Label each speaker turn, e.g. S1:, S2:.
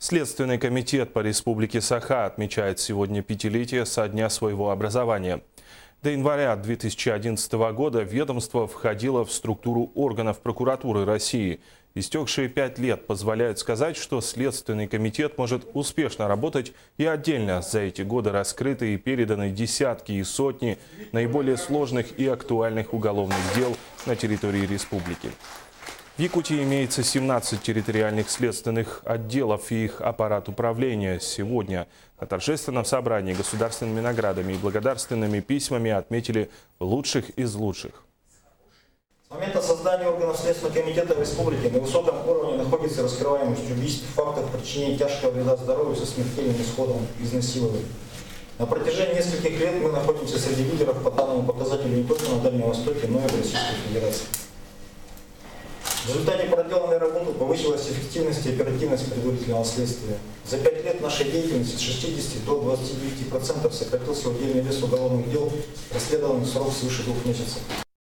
S1: Следственный комитет по Республике Саха отмечает сегодня пятилетие со дня своего образования. До января 2011 года ведомство входило в структуру органов прокуратуры России. Истекшие 5 лет позволяют сказать, что Следственный комитет может успешно работать, и отдельно за эти годы раскрыты и переданы десятки и сотни наиболее сложных и актуальных уголовных дел на территории республики. В Якутии имеется 17 территориальных следственных отделов и их аппарат управления. Сегодня на торжественном собрании государственными наградами и благодарственными письмами отметили лучших из лучших.
S2: С момента создания органов Следственного комитета в республике на высоком уровне находится раскрываемость убийств, фактов причинения тяжкого вреда здоровью со смертельным исходом, изнасилований. На протяжении нескольких лет мы находимся среди лидеров по данному показателю не только на Дальнем Востоке, но и в Российской Федерации. В результате проделанной работы повысилась эффективность и оперативность предварительного следствия. За 5 лет нашей деятельности с 60 до 29% сократился удельный вес уголовных дел, расследованных в срок свыше 2 месяцев.